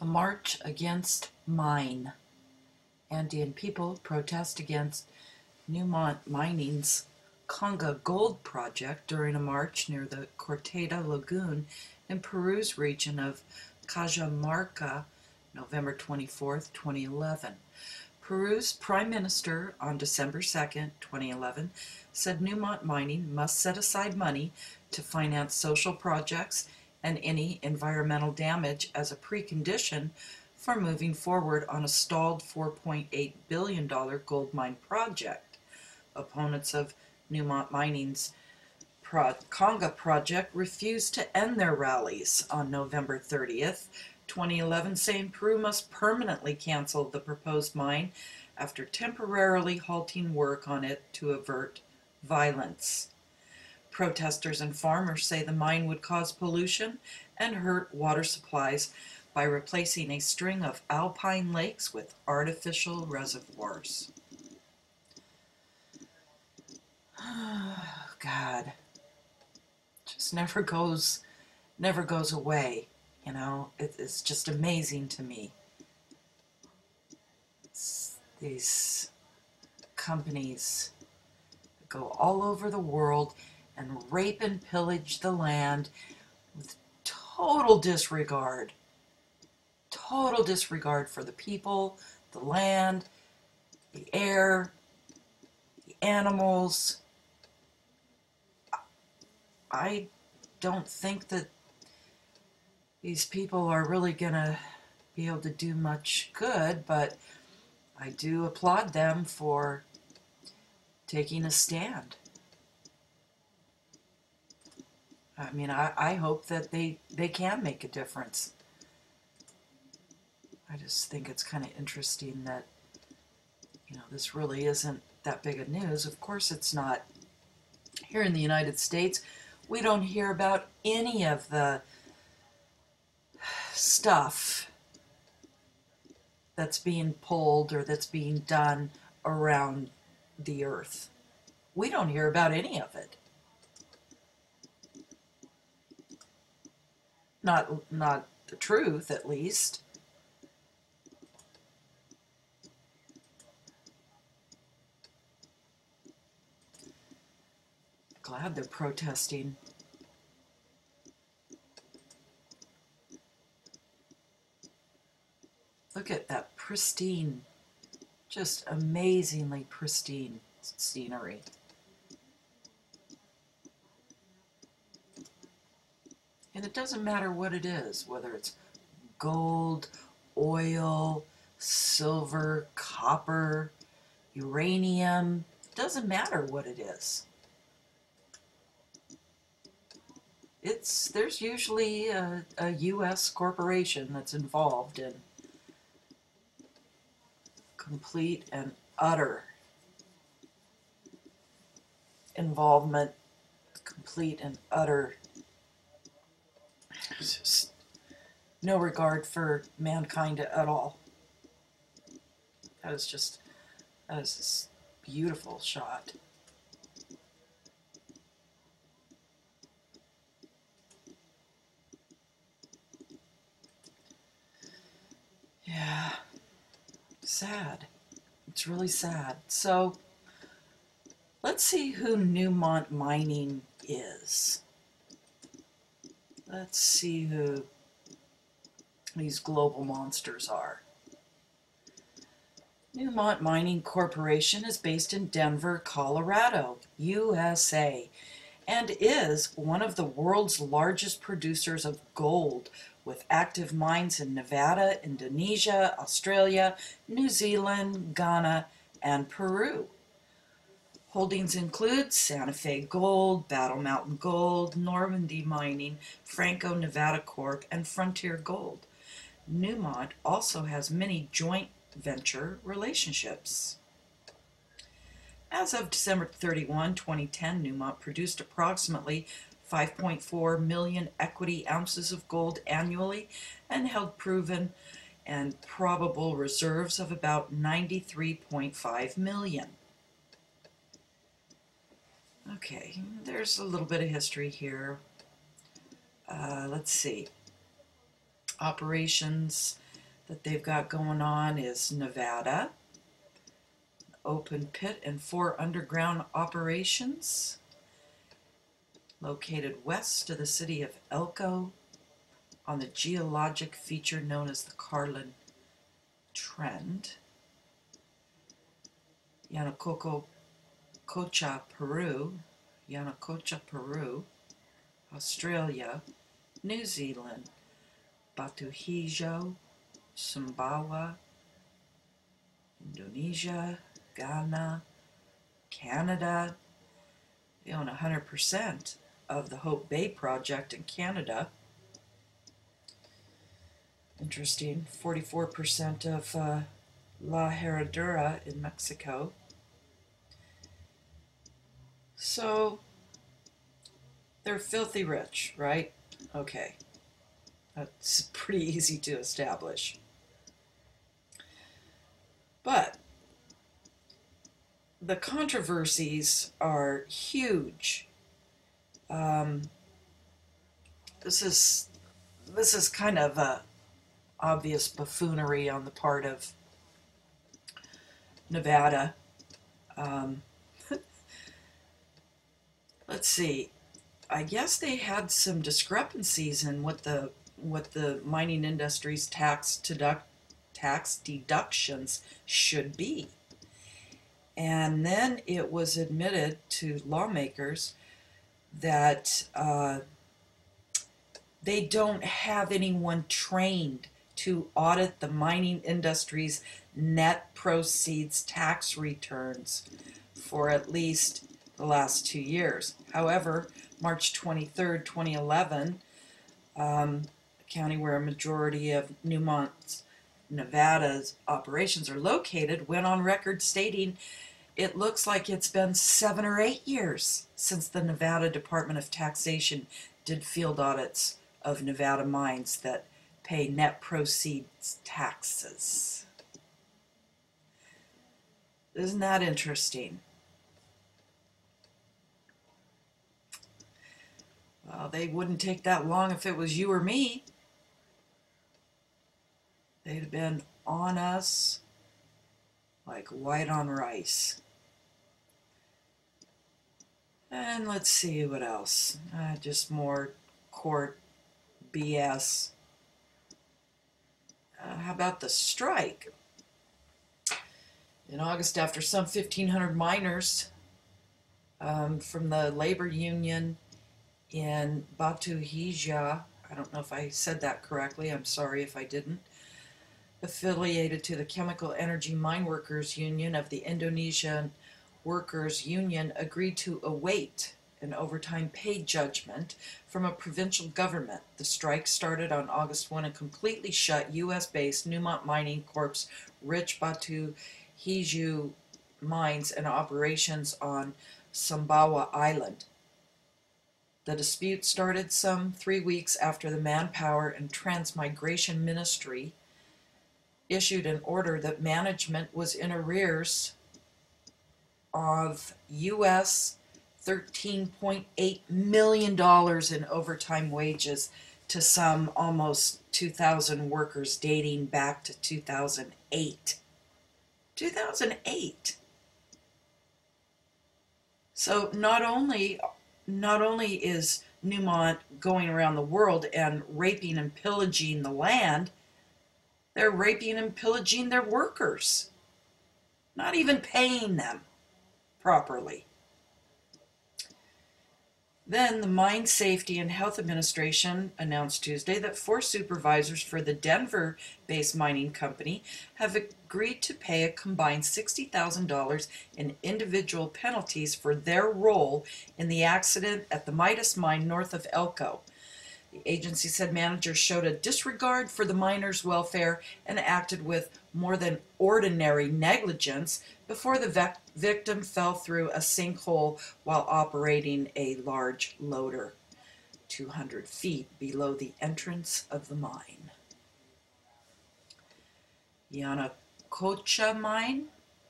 A march against mine. Andean people protest against Newmont Mining's Conga gold project during a march near the Cortada Lagoon in Peru's region of Cajamarca, November 24, 2011. Peru's Prime Minister on December 2, 2011, said Newmont Mining must set aside money to finance social projects and any environmental damage as a precondition for moving forward on a stalled $4.8 billion gold mine project. Opponents of Newmont Mining's Conga project refused to end their rallies on November 30th, 2011, saying Peru must permanently cancel the proposed mine after temporarily halting work on it to avert violence. Protesters and farmers say the mine would cause pollution and hurt water supplies by replacing a string of alpine lakes with artificial reservoirs. God, just never goes away. You know, it's just amazing to me. These companies go all over the world and rape and pillage the land with total disregard for the people, the land, the air, the animals. I don't think that these people are really going to be able to do much good, but I do applaud them for taking a stand. I mean, I hope that they can make a difference. I just think it's kind of interesting that, you know, this really isn't that big of news. Of course it's not. Here in the United States, we don't hear about any of the stuff that's being pulled or that's being done around the earth. We don't hear about any of it. Not the truth, at least. Glad they're protesting. Look at that pristine, just amazingly pristine scenery. And it doesn't matter what it is, whether it's gold, oil, silver, copper, uranium. It doesn't matter what it is. There's usually a U.S. corporation that's involved in complete and utter involvement, complete and utter just no regard for mankind at all. That is this beautiful shot. Yeah, sad. It's really sad. So, let's see who Newmont Mining is. Let's see who these global monsters are. Newmont Mining Corporation is based in Denver, Colorado, USA, and is one of the world's largest producers of gold, with active mines in Nevada, Indonesia, Australia, New Zealand, Ghana, and Peru. Holdings include Santa Fe Gold, Battle Mountain Gold, Normandy Mining, Franco-Nevada Corp, and Fronteer Gold. Newmont also has many joint venture relationships. As of December 31, 2010, Newmont produced approximately 5.4 million equity ounces of gold annually and held proven and probable reserves of about 93.5 million. Okay, there's a little bit of history here. Let's see. Operations that they've got going on is Nevada, open pit and 4 underground operations located west of the city of Elko on the geologic feature known as the Carlin Trend. Yanacocha, Peru, Australia, New Zealand, Batu Hijau, Sumbawa, Indonesia, Ghana, Canada. They own 100% of the Hope Bay project in Canada. Interesting. 44% of La Herradura in Mexico. So they're filthy rich, right? Okay. That's pretty easy to establish. But the controversies are huge. This is kind of a obvious buffoonery on the part of Nevada. Let's see. I guess they had some discrepancies in what the mining industry's tax deductions should be. And then it was admitted to lawmakers that they don't have anyone trained to audit the mining industry's net proceeds tax returns for at least the last 2 years. However, March 23rd, 2011, the county where a majority of Newmont Nevada's operations are located, went on record stating it looks like it's been 7 or 8 years since the Nevada Department of Taxation did field audits of Nevada mines that pay net proceeds taxes. Isn't that interesting? Well, they wouldn't take that long if it was you or me. They'd have been on us like white on rice. And let's see what else. Just more court BS. How about the strike? In August, after some 1,500 miners from the labor union in Batu Hijau, I don't know if I said that correctly, I'm sorry if I didn't, affiliated to the Chemical Energy Mine Workers Union of the Indonesian Workers Union, agreed to await an overtime pay judgment from a provincial government. The strike started on August 1 and completely shut U.S.-based Newmont Mining Corp's rich Batu Hijau mines and operations on Sumbawa Island. The dispute started some 3 weeks after the Manpower and Transmigration Ministry issued an order that management was in arrears of U.S. $13.8 million in overtime wages to some almost 2,000 workers dating back to 2008. 2008. So not only is Newmont going around the world and raping and pillaging the land, they're raping and pillaging their workers, not even paying them properly. Then the Mine Safety and Health Administration announced Tuesday that 4 supervisors for the Denver-based mining company have agreed to pay a combined $60,000 in individual penalties for their role in the accident at the Midas mine north of Elko. The agency said managers showed a disregard for the miners' welfare and acted with more than ordinary negligence before the victim fell through a sinkhole while operating a large loader 200 feet below the entrance of the mine. Yanacocha Mine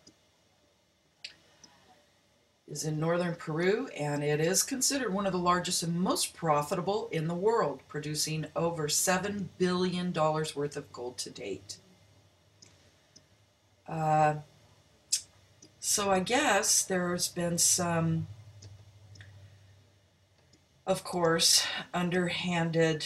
is in northern Peru, and it is considered one of the largest and most profitable in the world, producing over $7 billion worth of gold to date. So I guess there's been some, of course, underhanded,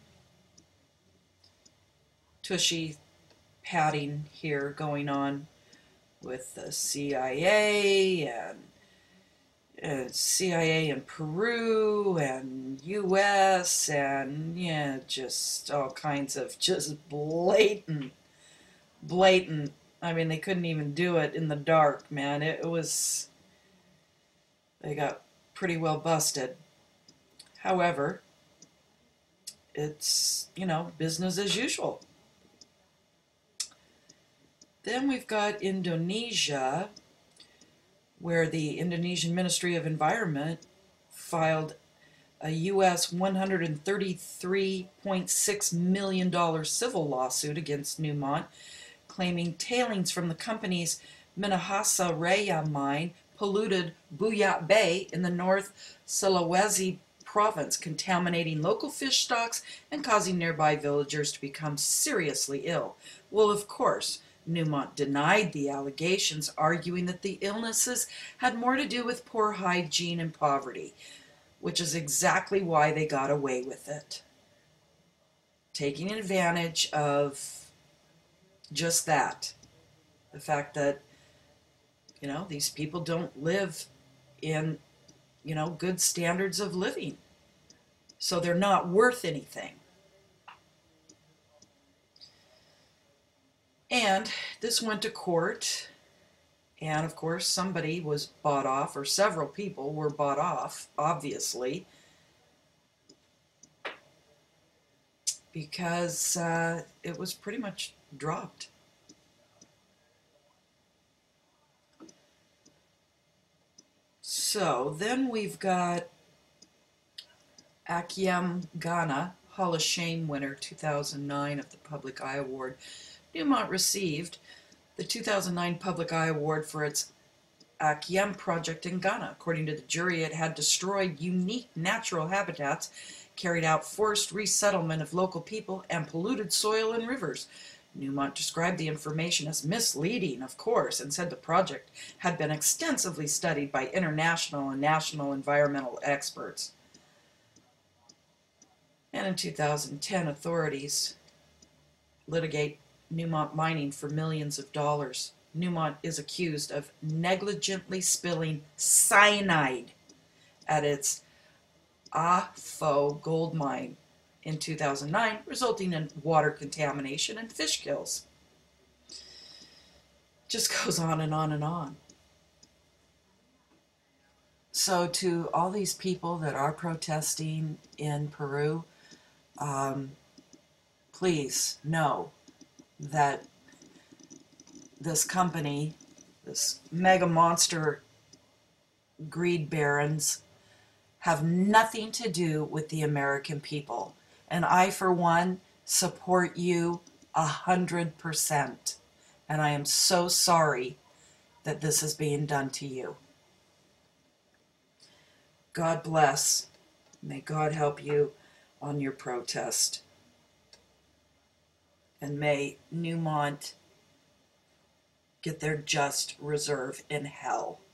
tushy patting here going on with the CIA and CIA in Peru and US and yeah, just all kinds of just blatant. I mean, they couldn't even do it in the dark, man. It was, they got pretty well busted. However, it's, business as usual. Then we've got Indonesia, where the Indonesian Ministry of Environment filed a US $133.6 million civil lawsuit against Newmont, claiming tailings from the company's Minahasa Raya mine polluted Buyat Bay in the North Sulawesi province, contaminating local fish stocks and causing nearby villagers to become seriously ill. Well, of course, Newmont denied the allegations, arguing that the illnesses had more to do with poor hygiene and poverty, which is exactly why they got away with it. Taking advantage of just that. The fact that, these people don't live in, good standards of living. So they're not worth anything. And this went to court, and of course somebody was bought off, or several people were bought off, obviously, because it was pretty much dropped. So then we've got Akiem Ghana, Hall of Shame winner 2009 of the Public Eye Award. Newmont received the 2009 Public Eye Award for its Akiem project in Ghana. According to the jury, it had destroyed unique natural habitats, carried out forced resettlement of local people, and polluted soil and rivers. Newmont described the information as misleading, of course, and said the project had been extensively studied by international and national environmental experts. And in 2010, authorities litigate Newmont Mining for millions of dollars. Newmont is accused of negligently spilling cyanide at its Afo gold mine in 2009, resulting in water contamination and fish kills. Just goes on and on and on. So to all these people that are protesting in Peru, please know that this company, this mega monster greed barons, have nothing to do with the American people. And I, for one, support you 100%. And I am so sorry that this is being done to you. God bless. May God help you on your protest. And may Newmont get their just reserve in hell.